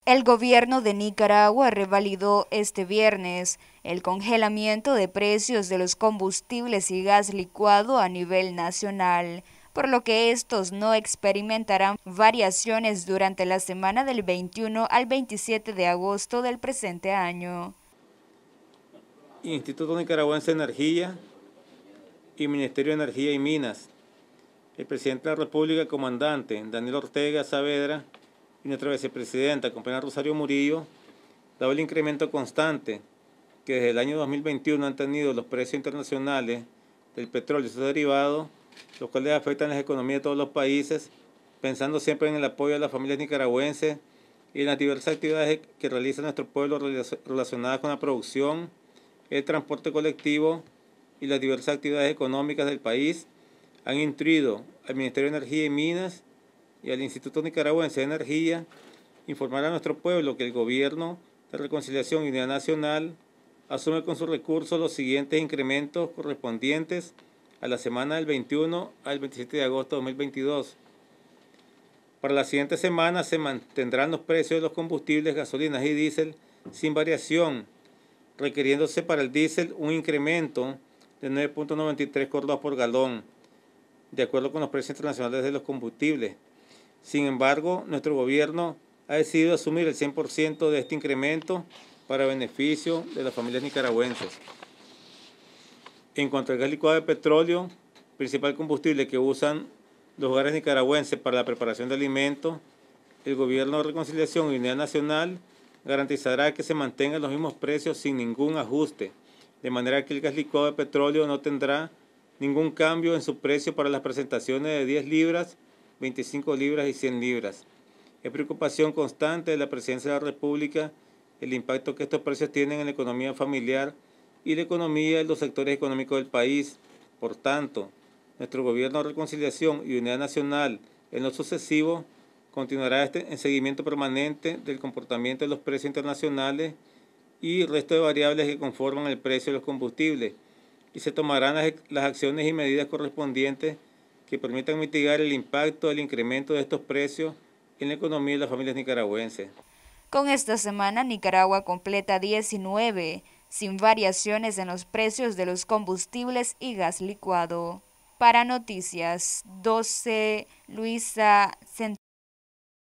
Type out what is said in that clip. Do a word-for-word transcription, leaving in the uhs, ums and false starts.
El gobierno de Nicaragua revalidó este viernes el congelamiento de precios de los combustibles y gas licuado a nivel nacional, por lo que estos no experimentarán variaciones durante la semana del veintiuno al veintisiete de agosto del presente año. Instituto Nicaragüense de Energía y Ministerio de Energía y Minas. El presidente de la República, comandante Daniel Ortega Saavedra, y nuestra vicepresidenta, compañera Rosario Murillo, dado el incremento constante que desde el año dos mil veintiuno han tenido los precios internacionales del petróleo y sus derivados, los cuales afectan las economías de todos los países, pensando siempre en el apoyo a las familias nicaragüenses y en las diversas actividades que realiza nuestro pueblo relacionadas con la producción, el transporte colectivo y las diversas actividades económicas del país, han instruido al Ministerio de Energía y Minas y al Instituto Nicaragüense de Energía informar a nuestro pueblo que el Gobierno de Reconciliación y Unidad Nacional asume con sus recursos los siguientes incrementos correspondientes a la semana del veintiuno al veintisiete de agosto de dos mil veintidós. Para la siguiente semana se mantendrán los precios de los combustibles, gasolinas y diésel sin variación, requiriéndose para el diésel un incremento de nueve punto noventa y tres córdobas por galón, de acuerdo con los precios internacionales de los combustibles. Sin embargo, nuestro gobierno ha decidido asumir el cien por ciento de este incremento para beneficio de las familias nicaragüenses. En cuanto al gas licuado de petróleo, principal combustible que usan los hogares nicaragüenses para la preparación de alimentos, el Gobierno de Reconciliación y Unidad Nacional garantizará que se mantengan los mismos precios sin ningún ajuste, de manera que el gas licuado de petróleo no tendrá ningún cambio en su precio para las presentaciones de diez libras, veinticinco libras y cien libras. Es preocupación constante de la Presidencia de la República el impacto que estos precios tienen en la economía familiar y la economía de los sectores económicos del país. Por tanto, nuestro Gobierno de Reconciliación y Unidad Nacional, en lo sucesivo, continuará este, en seguimiento permanente del comportamiento de los precios internacionales y el resto de variables que conforman el precio de los combustibles, y se tomarán las, las acciones y medidas correspondientes que permitan mitigar el impacto del incremento de estos precios en la economía de las familias nicaragüenses. Con esta semana, Nicaragua completa diecinueve, sin variaciones en los precios de los combustibles y gas licuado. Para Noticias doce, Luisa Centeno.